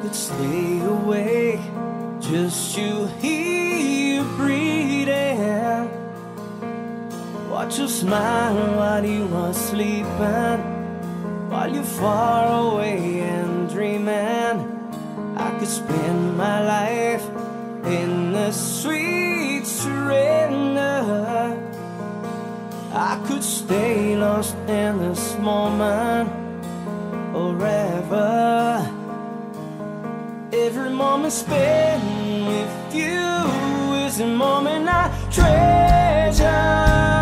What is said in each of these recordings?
could stay awake just to hear you breathing. Watch you smile while you are sleeping, while you're far away and dreaming. I could spend my life in the sweet surrender. I could stay lost in this moment forever. Every moment spent with you is a moment I treasure.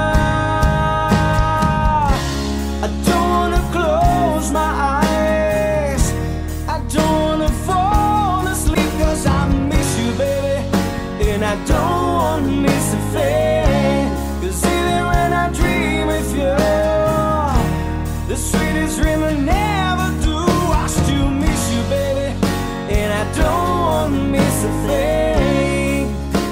I don't wanna close my eyes, I don't wanna fall asleep, cause I miss you, baby, and I don't wanna miss a thing. Cause even when I dream with you, the sweetest dream I never do, I still miss you, baby, and I don't wanna miss a thing.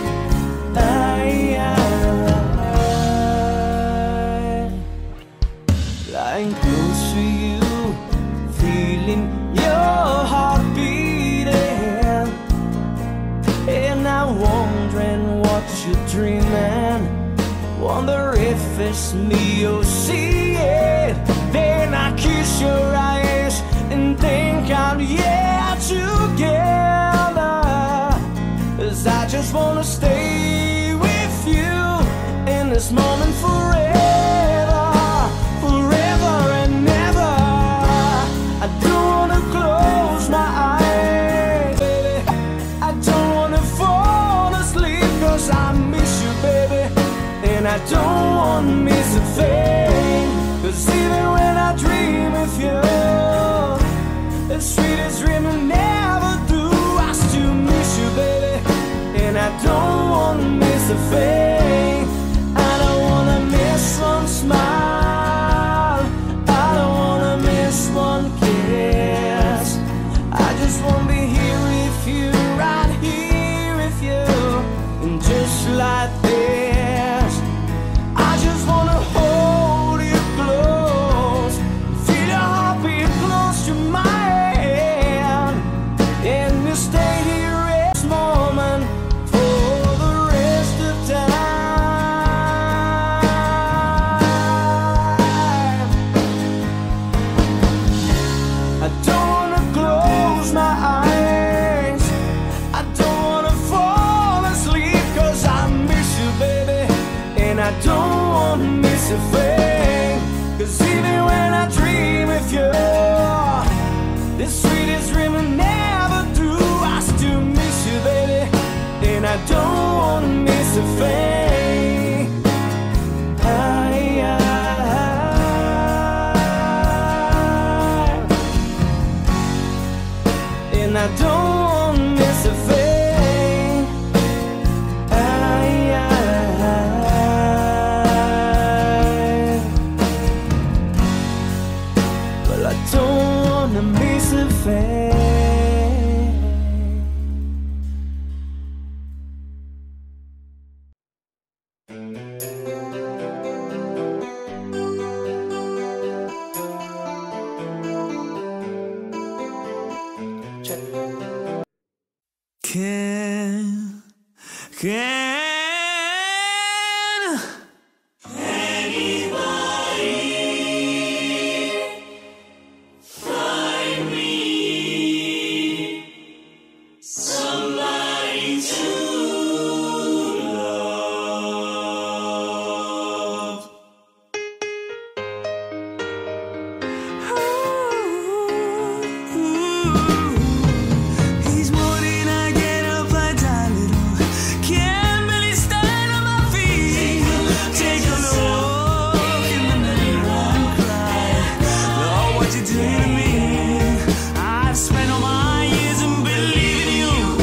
Lying close to you, feeling your heart beating, and I'm wondering what you're dreaming. Wonder if it's me you're seeing. Then I kiss your eyes and think I'm together. 'Cause I just wanna stay with you in this moment forever, forever and ever. I don't wanna close my eyes, baby, I don't wanna fall asleep, 'cause I miss you, baby, and I don't wanna miss a thing. 'Cause even when I dream with you, the sweetest dream I never do, I still miss you, baby, and I don't wanna miss a thing. I don't wanna miss one smile, I don't wanna miss one kiss. I just wanna be here with you, right here with you, and just like this, I just wanna hold you close, feel your heartbeat close to mine, and you stay here in this moment for the rest of time. I don't wanna close my eyes, I don't wanna fall asleep, 'cause I miss you, baby, and I don't wanna miss a thing. 'Cause even when I dream with you, the sweetest dream I never do, I still miss you, baby, and I don't wanna miss a thing. And I don't wanna miss a thing. Well, I don't wanna miss a thing. I've spent all my years in believing you.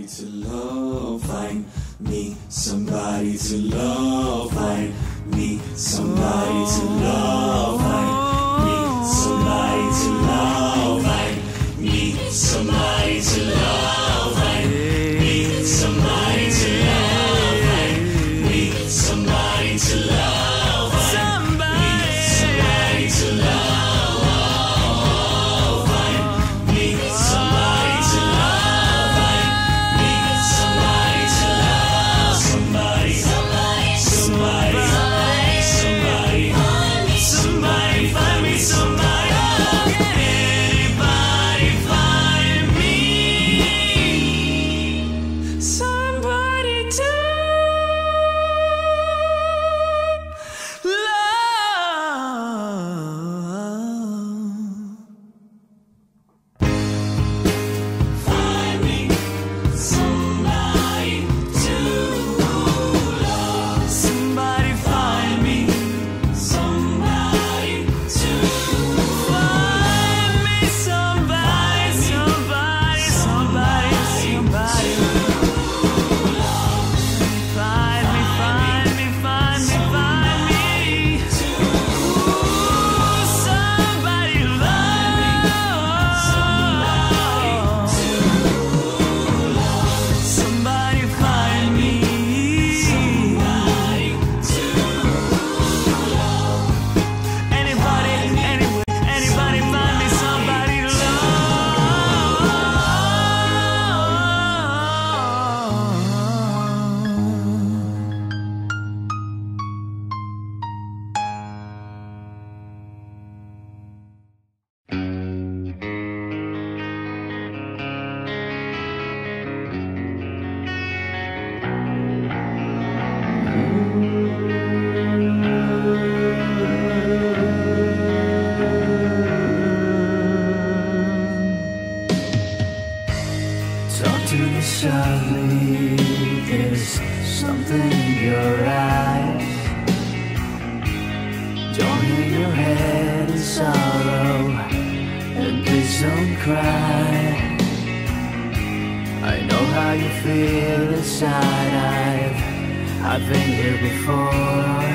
somebody to love. Find me somebody to love. Find me somebody to love. Find me somebody to love. Find me somebody to love. Find me somebody to love. Find me somebody to love. Find me somebody to love. Find me somebody to love. Find me somebody to love. Somebody, somebody, somebody, somebody, somebody, find me somebody. Can anybody find me somebody to love? Find me somebody to love. Somebody find me somebody to find me somebody, somebody, somebody, somebody. Find me, find me, find me, find me. Somebody love. Somebody find me. Anybody, anywhere, anybody find me somebody to talk to me softly. There's something in your eyes. Don't hang your head in sorrow, and please don't cry. I know how you feel inside. I've been here before.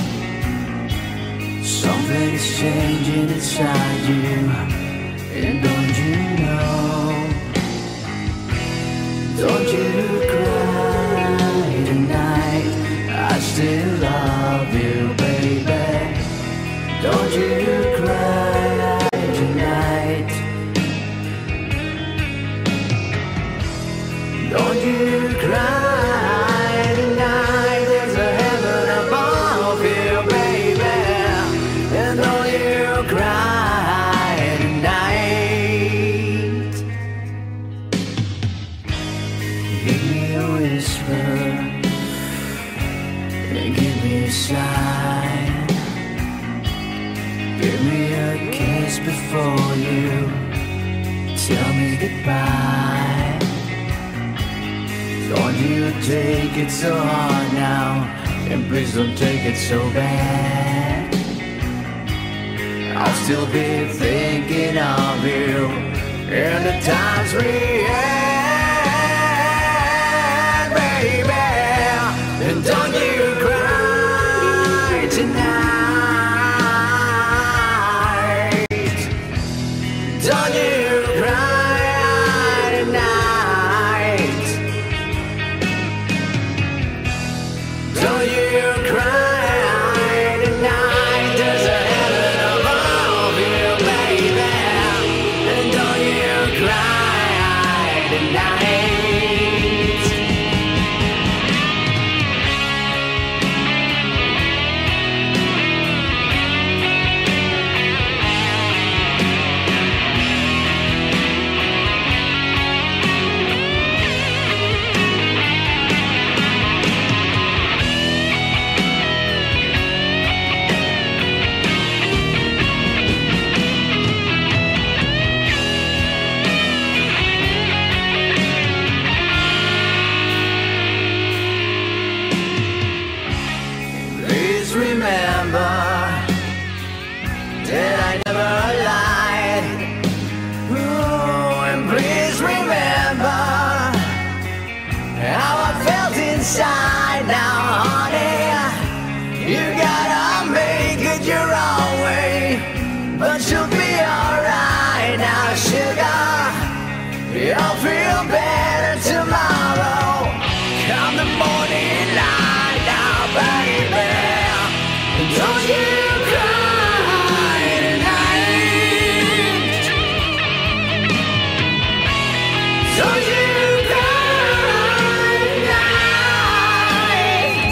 Something's changing inside you, and don't you know? Don't you cry tonight, I still love you, baby. Don't you cry tonight. Don't you cry tonight, there's a heaven above you, baby. And don't you cry tonight. Give me a whisper, and give me a sign. Give me a kiss before you tell me goodbye. Don't you take it so hard now, and please don't take it so bad. I'll still be thinking of you in the times we had, baby. And don't you cry tonight. Don't you cry tonight. Don't you cry tonight. There's a heaven above you, baby. And don't you cry right now, honey. You gotta make it your own way, but you'll be alright now, sugar. You'll feel better tomorrow. Come the morning light now, baby. Don't you cry tonight. Don't you cry tonight.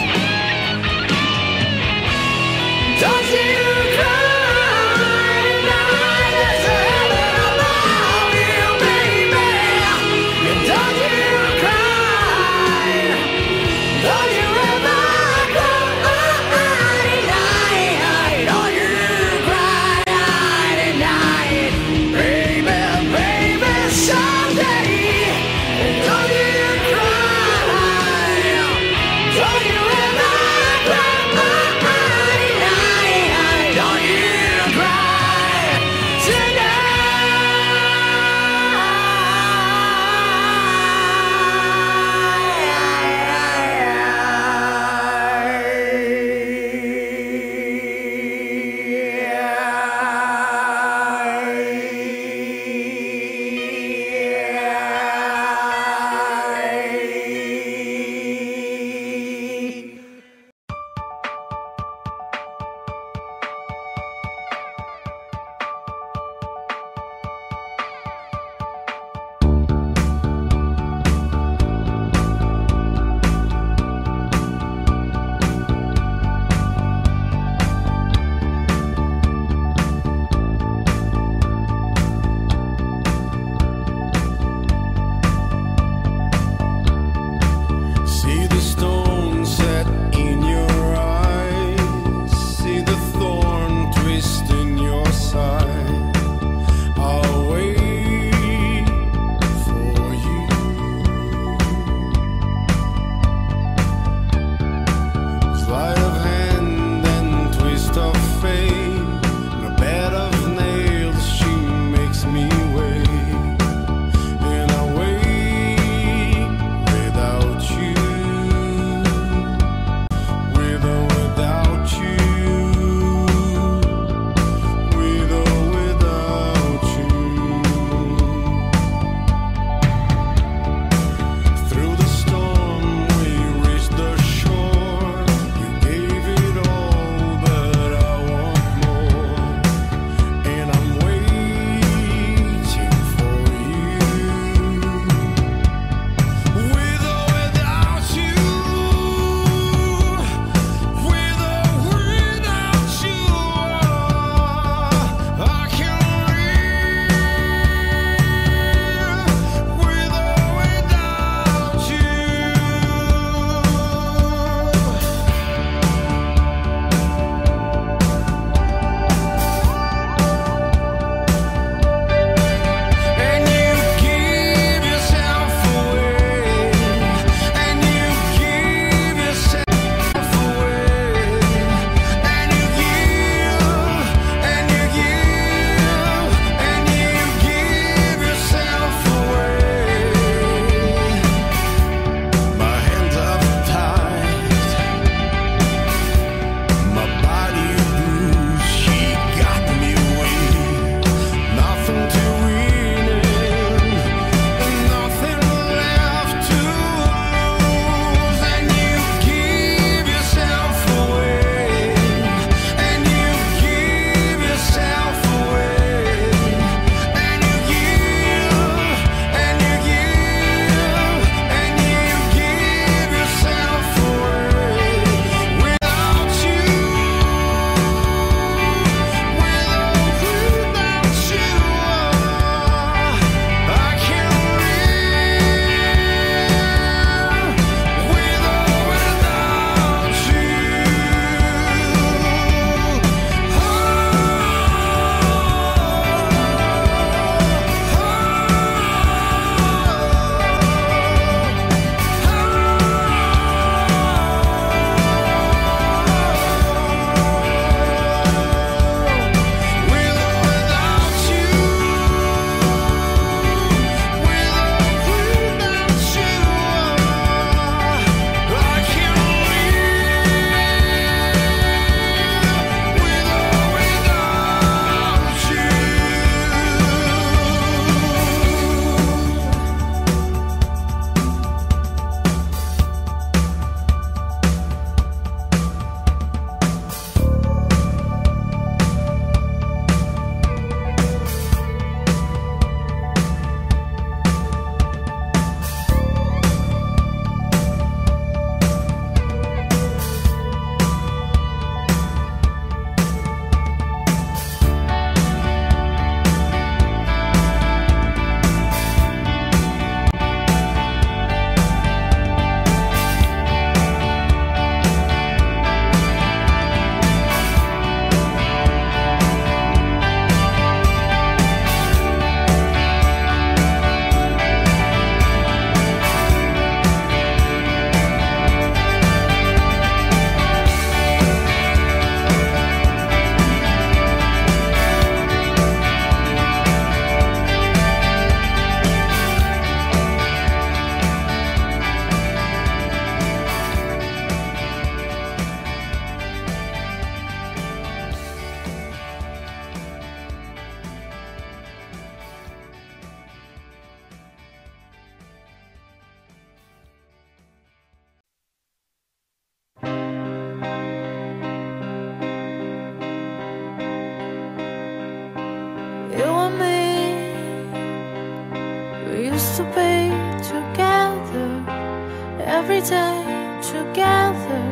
used to be together, every day together,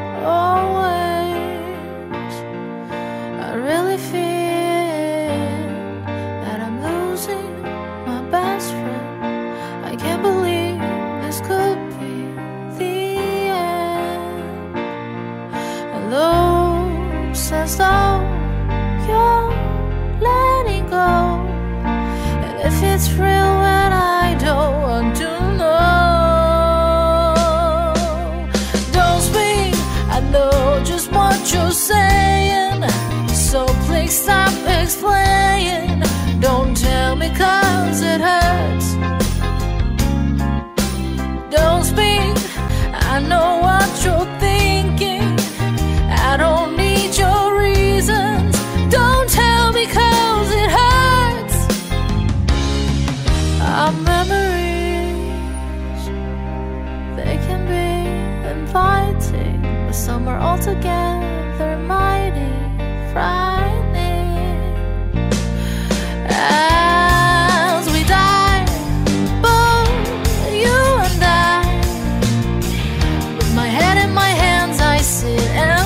always. I really feel that I'm losing my best friend. I can't believe this could be the end. It looks as though you're letting go, and if it's real when I don't want to know. Don't speak, I know just what you're saying, so please stop explaining. Don't tell me 'cause it hurts. Don't speak, I know what you're thinking. I don't need your reasons. Don't tell me 'cause it hurts. Our memories, they can be inviting, but some are altogether mighty frightening. As we die, both you and I, with my head in my hands I sit and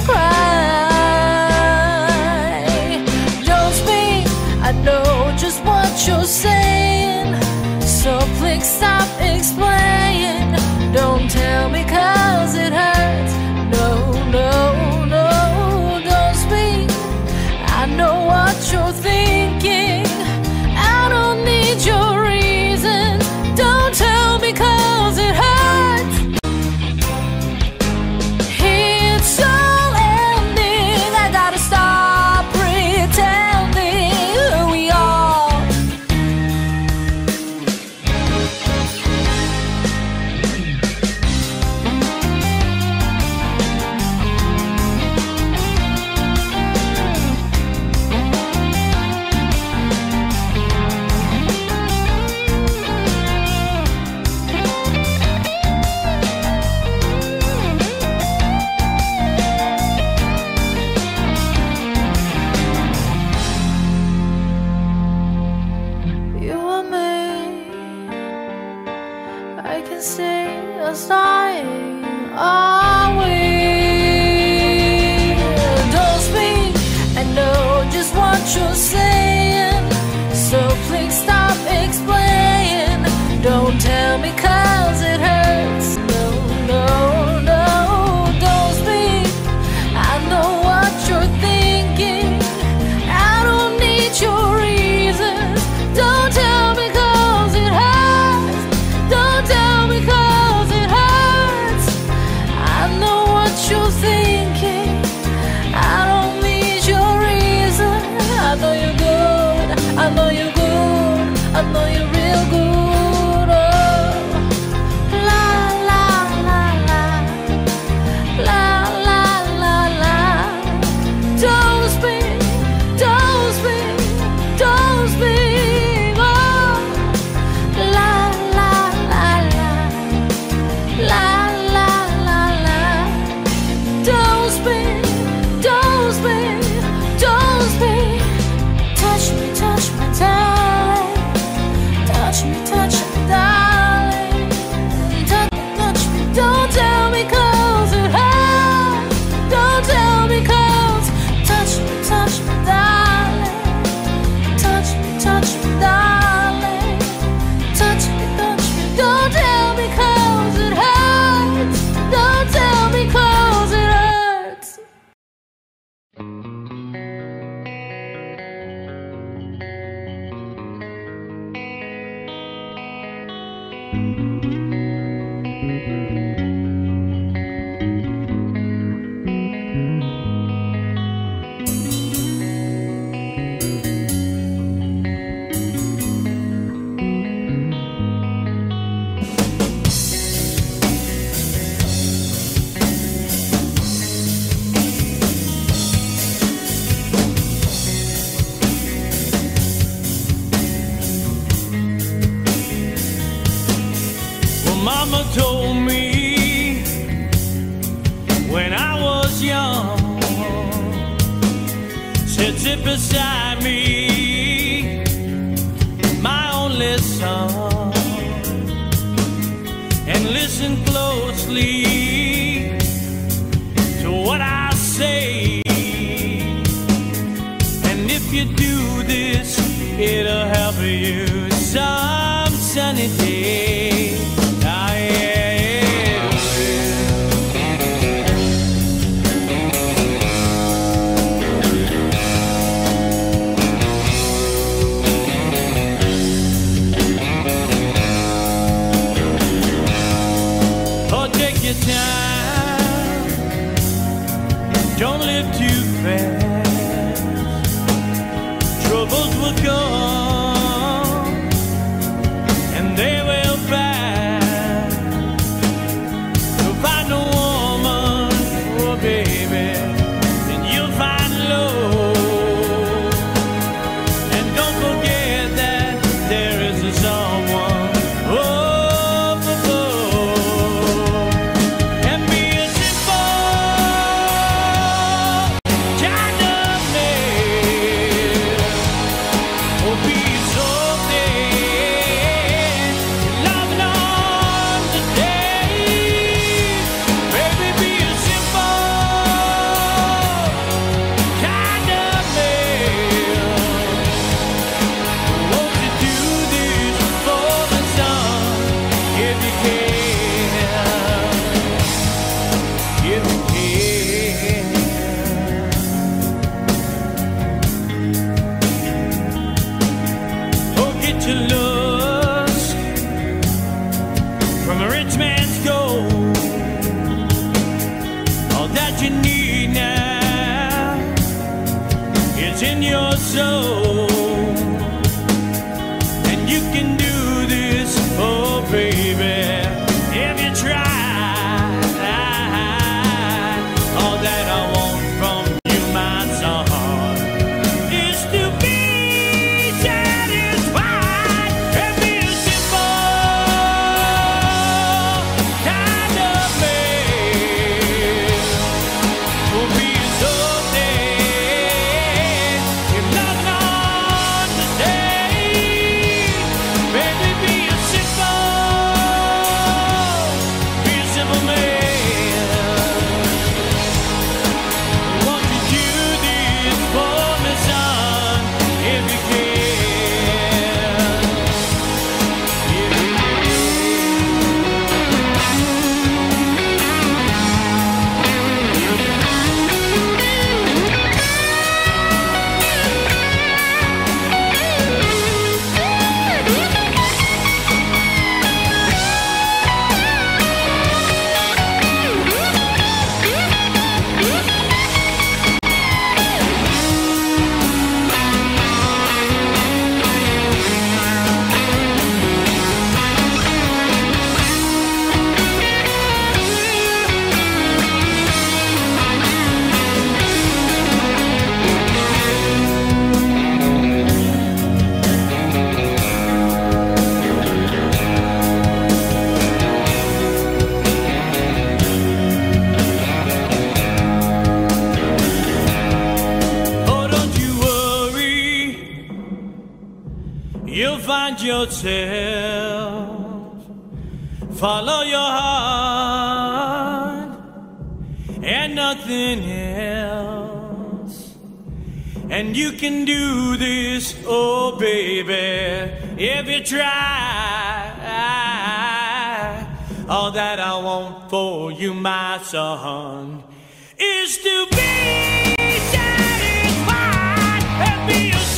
cry. Don't speak, I know just what you're saying, so please stop explaining. Don't tell me 'cause it hurts. No, no, no, don't speak. I know what you're thinking. I don't need your reasons. Don't tell me 'cause it hurts. It's all ending. I gotta stop pretending we are. You and me, I can see us dying, are we? Don't speak, I know just what you're saying, so please stop explaining. Don't tell me 'cause it hurts. No, no, no, don't speak. I know what you're thinking. I don't need your reasons. Don't tell me 'cause it hurts. Don't tell me 'cause it hurts. I know what you're thinking. I don't need your reason. I know you're good. I know you're good. I know you're real good. Oh, la la la la, la la la la. Don't speak, don't speak, don't speak. Oh, la la la la, la la la la. Don't speak, don't speak, don't speak. Touch me, darling. Touch me, darling. Touch me, don't tell me 'cause it hurts. Don't tell me 'cause. Touch me, darling. Touch me, darling. Touch me, don't tell me 'cause it hurts. Don't tell me 'cause it hurts. Mama told me when I was young, said sit beside me, my only son. listen closely to what I say. And if you do this, it'll help you some sunny day. Ah, yeah, it will. Oh, take your time. Don't live too fast. Troubles will come and they will pass. You'll find a woman, oh baby, and you'll find love. And don't forget that there is a someone up above. And be a simple kind of man, or be something loving on today. Baby, be a simple kind of man. Won't you do this for the sun if you can? If you can. Oh, get your lust from a rich man's gold. All that you need now is in your soul. And you can do this, oh baby, if you try. All that I want from you, my son, is to be satisfied and be a simple kind of man. Will be something if not on today. Baby, be a simple man. Won't you do this for me, son, if you can? If you Oh, don't you worry, you'll find yourself. Follow your heart and nothing else. And you can do this, oh baby, if you try. All that I want for you, my son, is to be satisfied and be a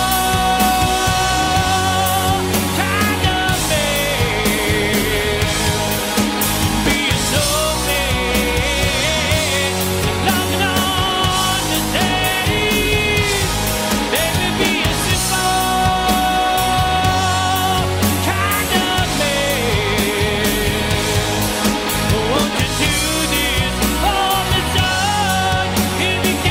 simple kind of man. Be something loving on today. Baby, be a simple kind of man. Won't you do this for me, son, if you can?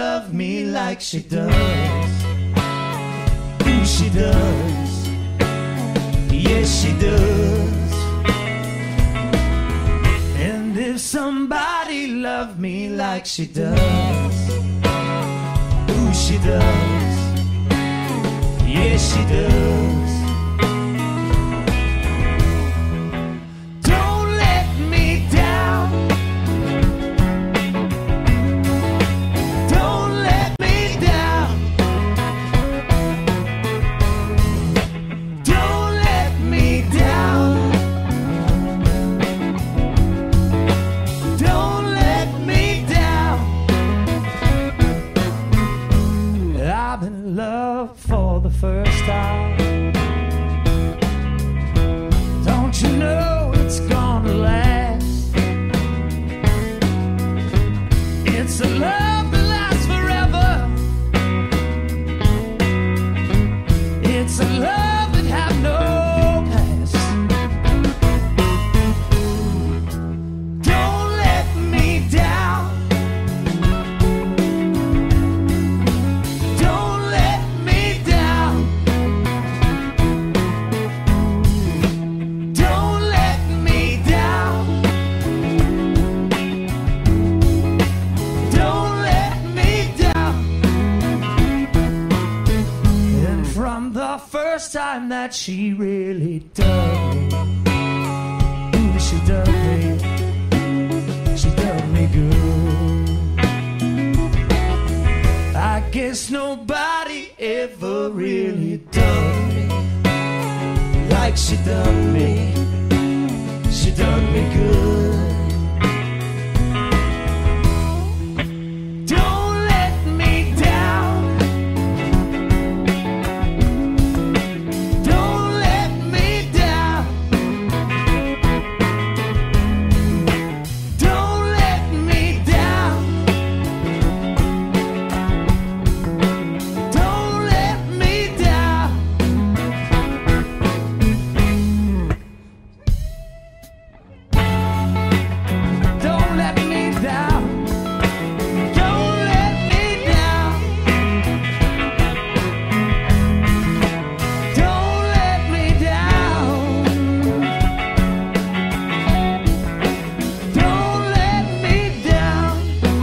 love me like she does. Ooh, she does. Yes, she does. And if somebody loved me like she does, ooh, she does. Yes, she does. Don't let me down. Don't let me down. Don't let me down. Don't let me down. I'm in love for the first time. Don't you know it's gonna last? It's a love that lasts forever. It's a love that have no past. Don't let me down. Don't let me down. Don't let me down. Don't let me down. And from the first time that she really dug me, ooh, she dug me. She dug me good. I guess nobody ever really dug me like she dug me. She dug me good. Don't let me down. Don't let me down. Don't let me down. Don't let me down. Don't let me down. Don't let me down. Don't let me down. Don't let me down.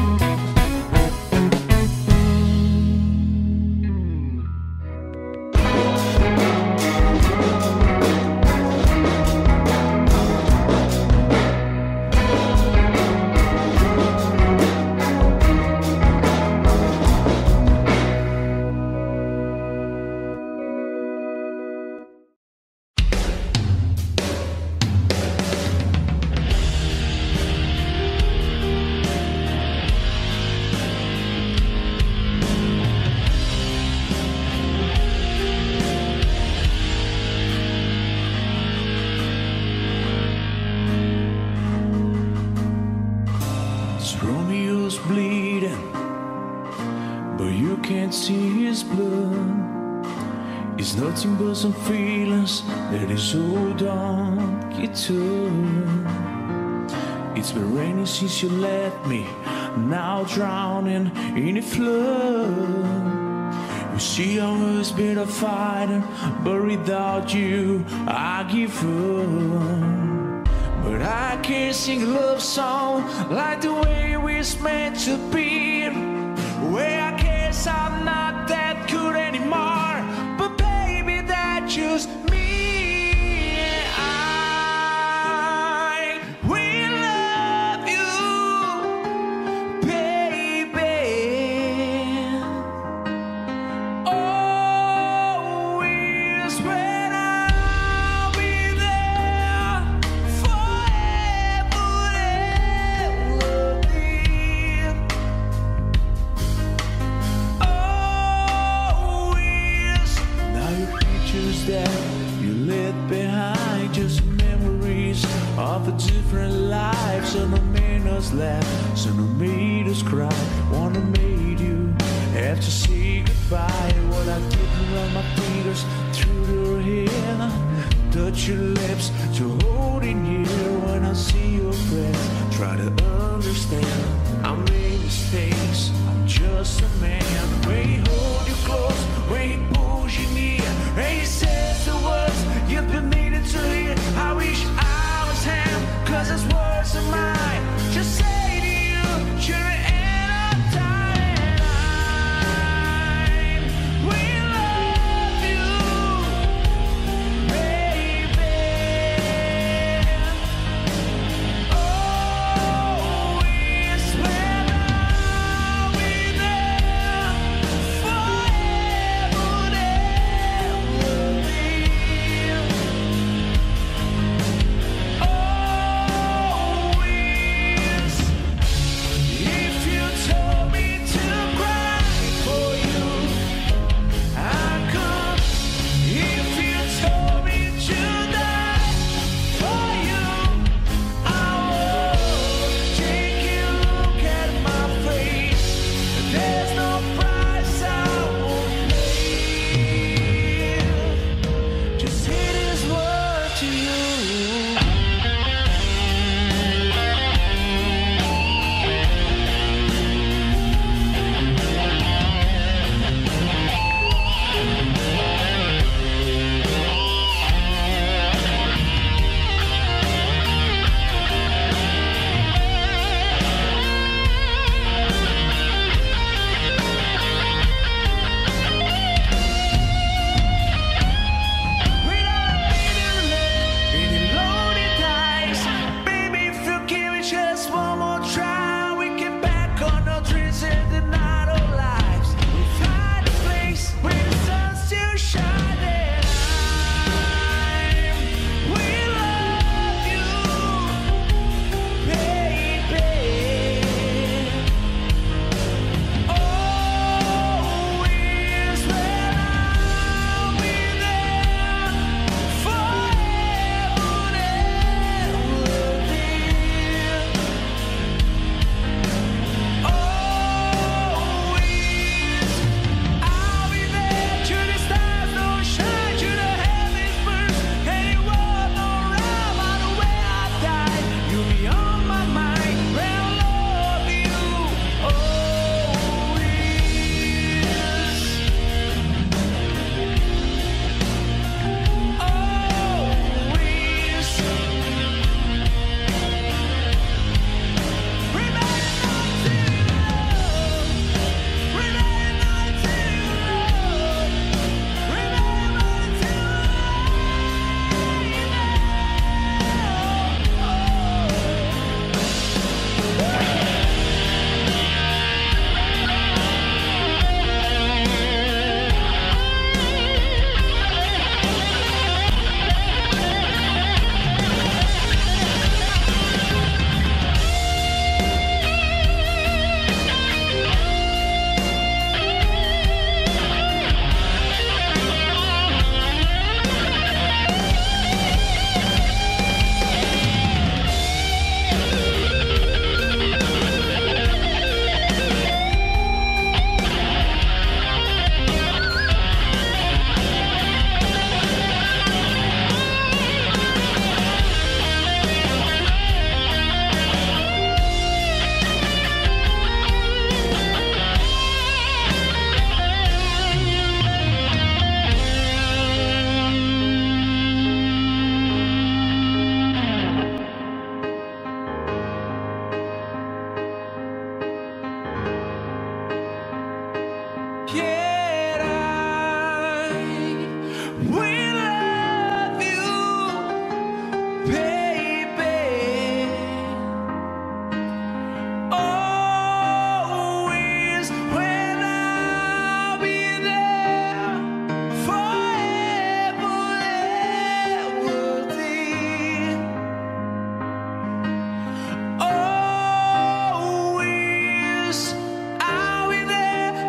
Romeo's bleeding, but you can't see his blood. It's nothing but some feelings that is hold on, get to. It's been raining since you left me, now drowning in a flood. You see, I was been a fighter, but without you, I give up. But I can't sing a love song like the way we're meant to be. Where I guess I'm not that good anymore, but baby, that's just me. I will love you, baby. Always when I'll be there forever and ever, dear. Oh,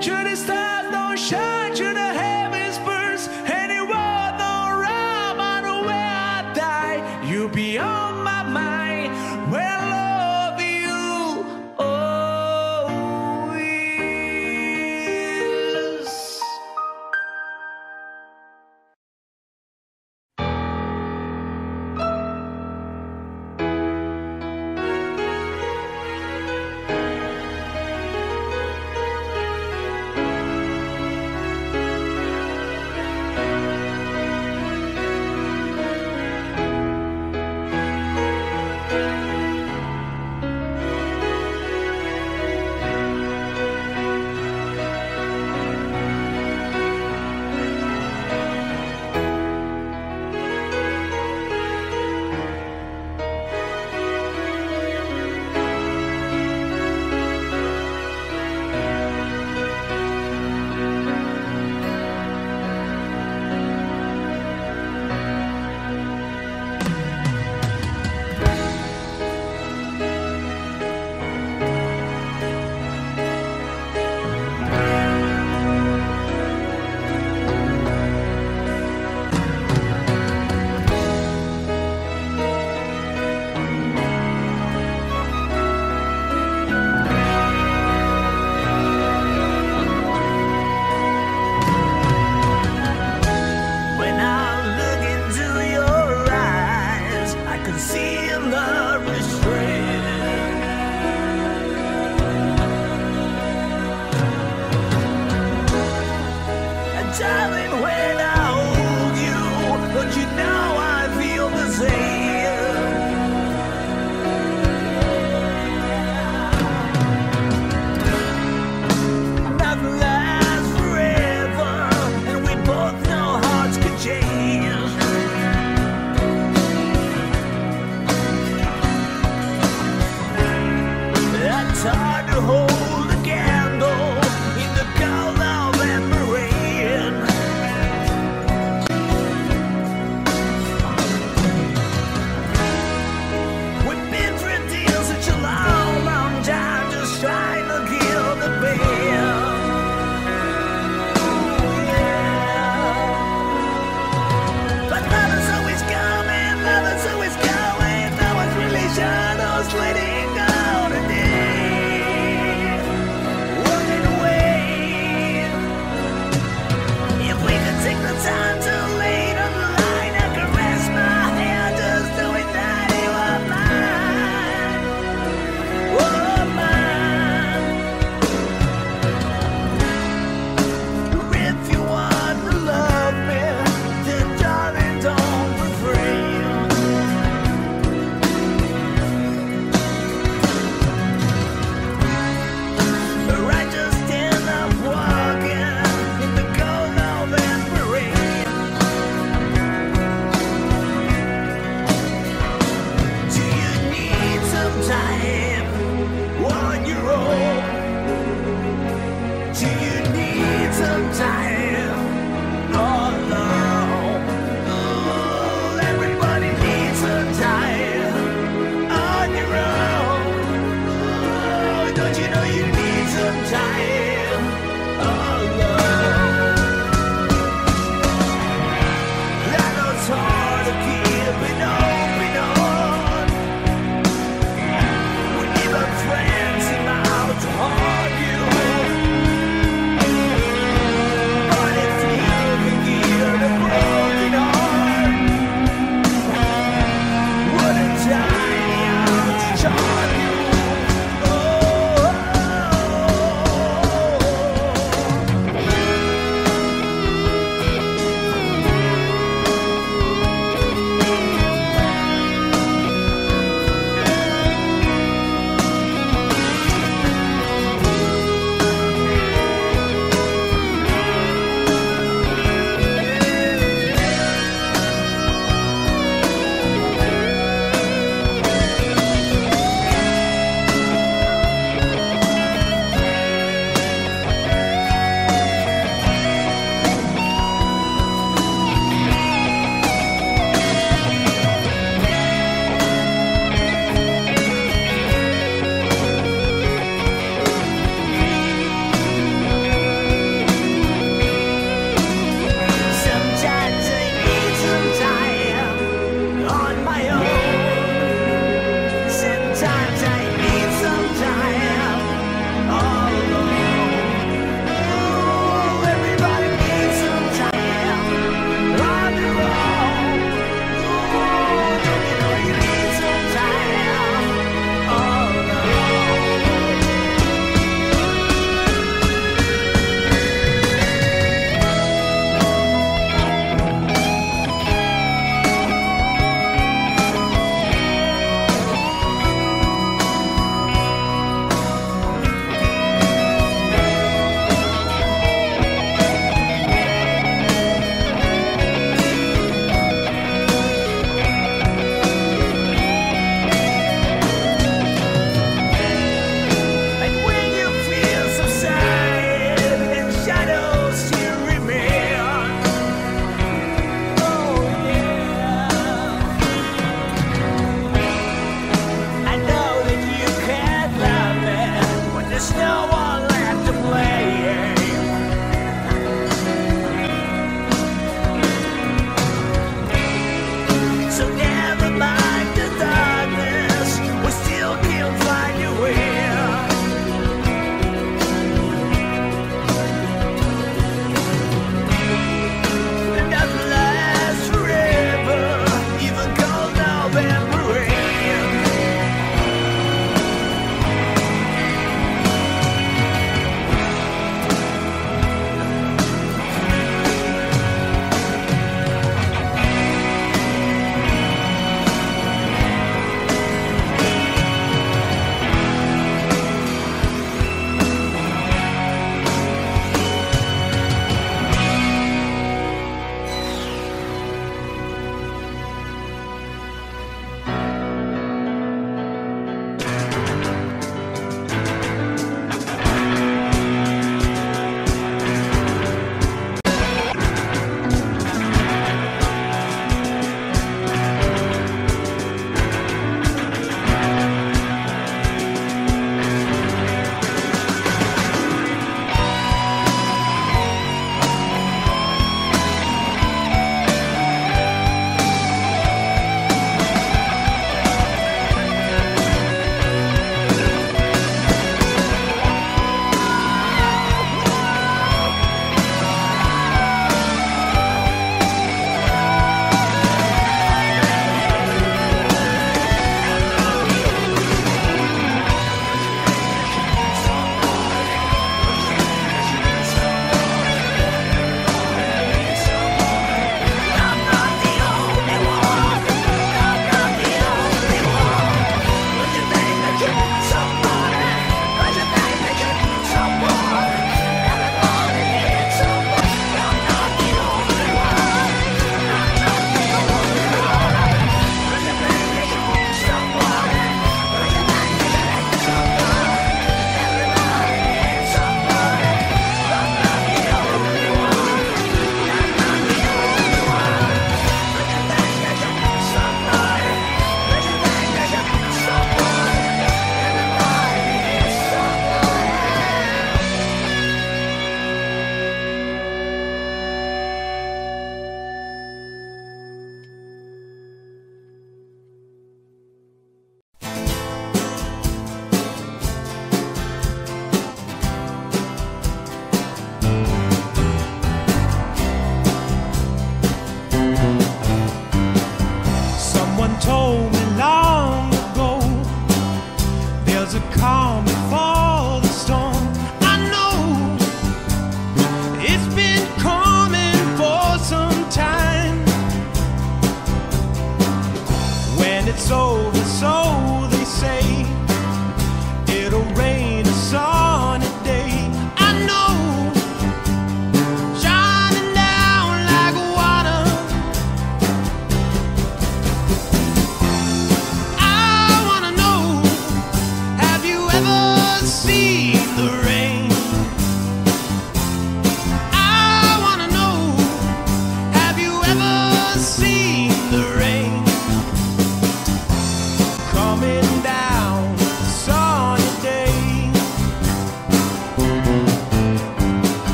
Should the stars don't shine, should the heavens burst, any world don't rhyme, I know where I die. You be on my mind when I love you always. When I look into your eyes, I can see a love restraint. And darling, when I hold you, don't you know I feel the same? Nothing lasts forever, and we both know hearts can change. It's hard to hold a candle in the cold November rain.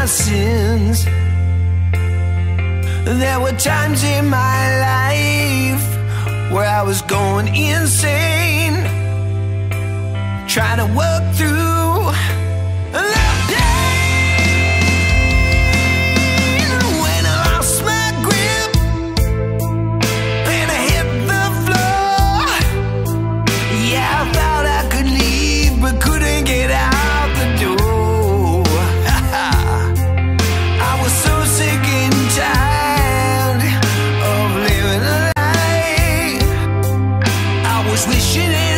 my sins. There were times in my life where I was going insane, trying to work through the pain. When I lost my grip and I hit the floor, yeah, I thought I could leave but couldn't get out the door. I was so sick and tired of living a lie. I was wishing that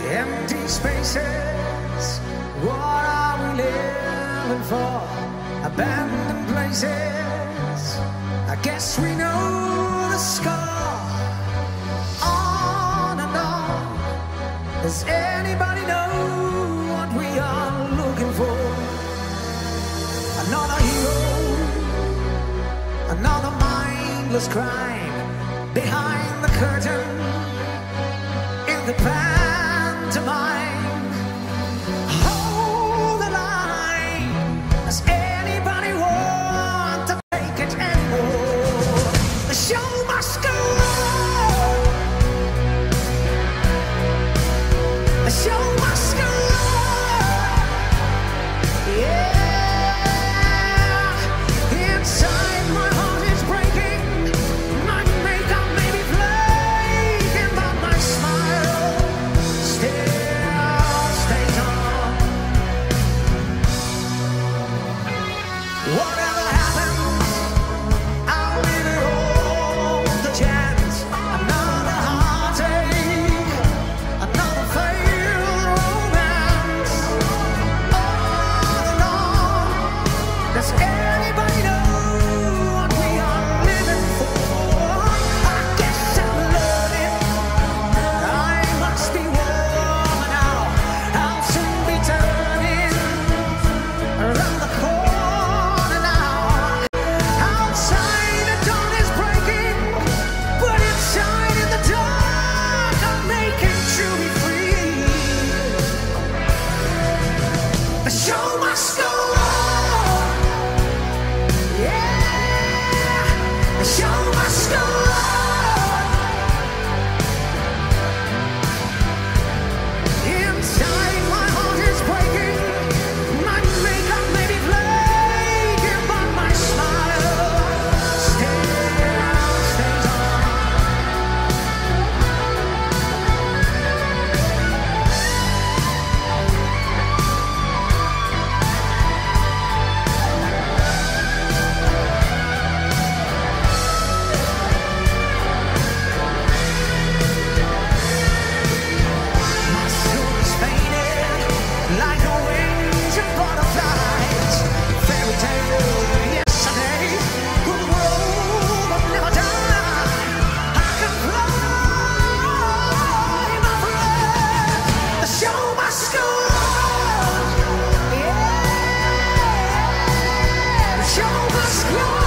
Empty spaces, what are we living for? A abandoned places. I guess we know the score. On and on. Does anybody know what we are looking for? Another hero, another mindless crime behind the curtain in the pantomime. Hold the line. Does anybody want to take it anymore? The show must go on. The show must go on. Yeah. Inside my heart is breaking. My makeup may be flaking, but my smile still stays on. Whatever happens, I'll leave it all to chance. Another heartache, another failed romance. On and on. Does anybody know what we are living for? I guess I'm learning. I must be warmer now. I'll soon be turning around the corner now. Outside the dawn is breaking, but inside in the dark I'm making truly free. The show must go on. Yeah, the show must go on. Inside my heart is breaking. My makeup may be flaking, but my smile still stays on. My soul is painted like the wings of butterflies. Fairy tale yesterday could grow but never die. I can fly, my friend. The show must go on. Yeah, the show must go on.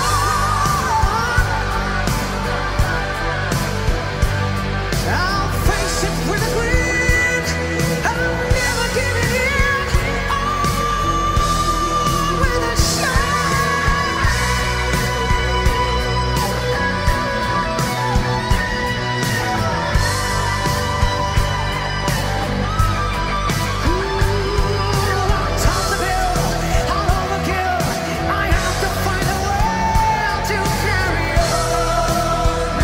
I'll face it with a grin. I'll never give it in. On with a I'll top the bill. I'll overkill. I have to find a way to carry on.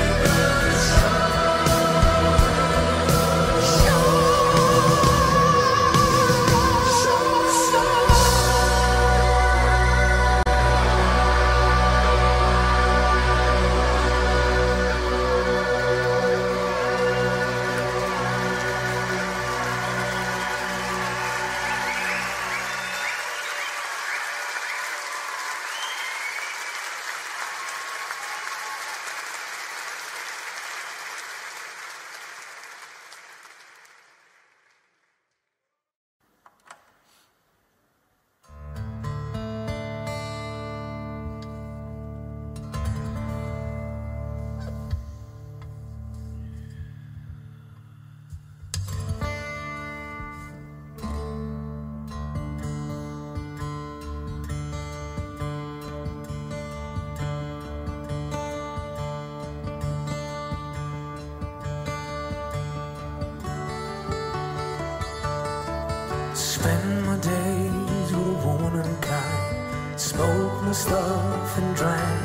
Spend my days with a woman unkind. Smoke my stuff and drank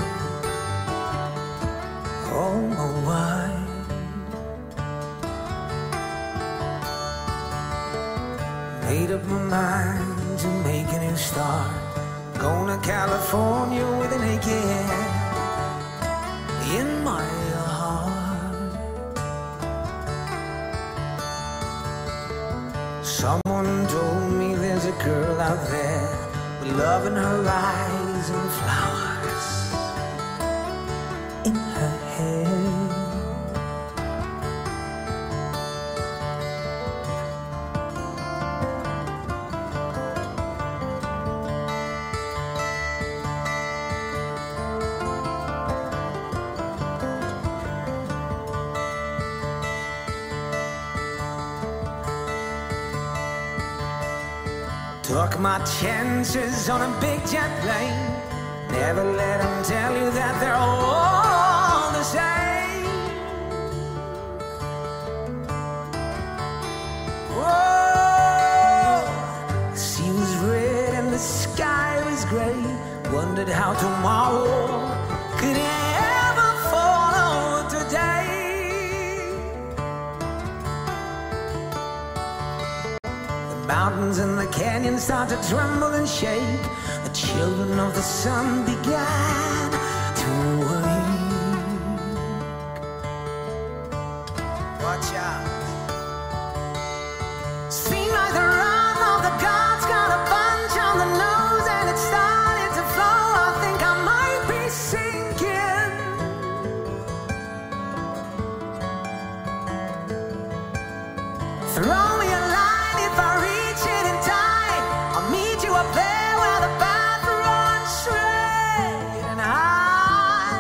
all my wine. Made up my mind to make a new start. Going to California with an aching in my heart. Someone told me there's a girl out there with love in her eyes and flowers in her hair. Took my chances on a big jet plane. Never let them tell you that they're all the same. Whoa, the sea was red and the sky was gray. Wondered how tomorrow could ever follow today. Mountains and the canyons start to tremble and shake. The children of the sun began to wake. Watch out. Seemed like the wrath of the gods got a bunch on the nose, and it started to flow. I think I might be sinking. Throw me a line if I reach it in time. I'll meet you up there where the path runs straight and high.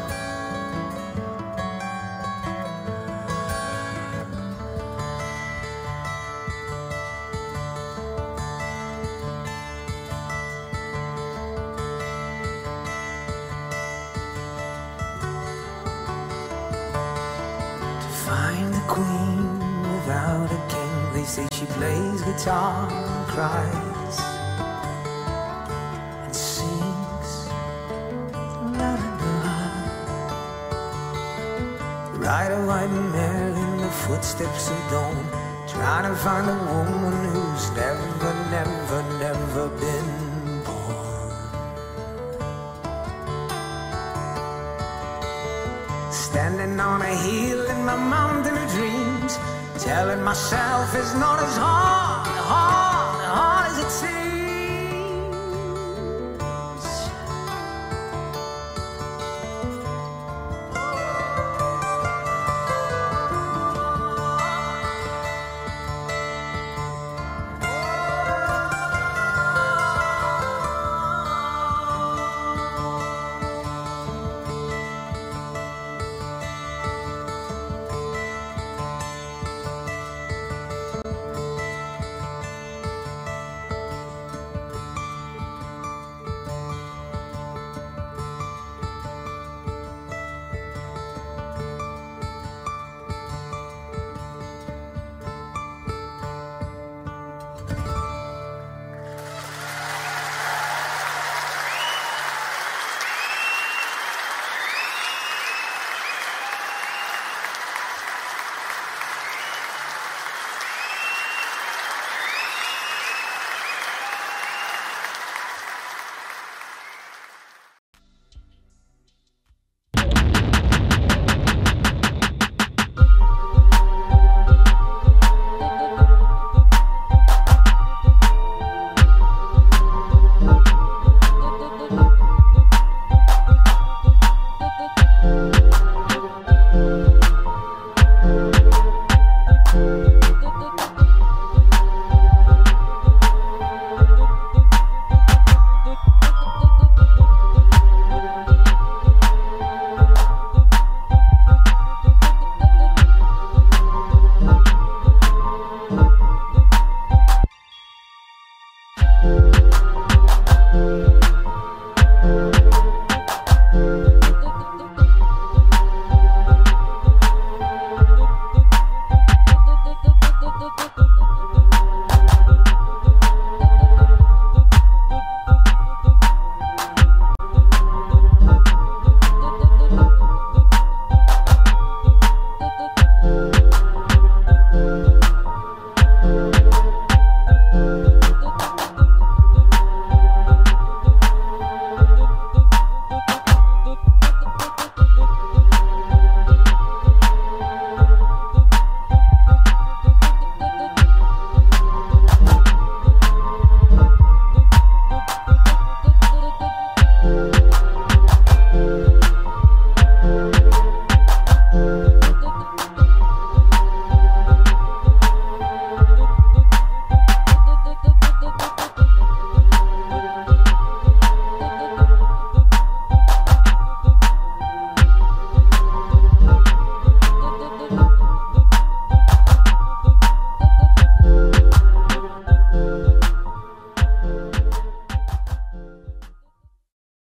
To find the queen without a king, they say she plays guitar and cries and sings la la la. Ride a white mare in the footsteps of dawn, trying to find a woman who's never, never, never been born. Standing on a hill in my mountain of dreams, telling myself it's not as hard as it seems.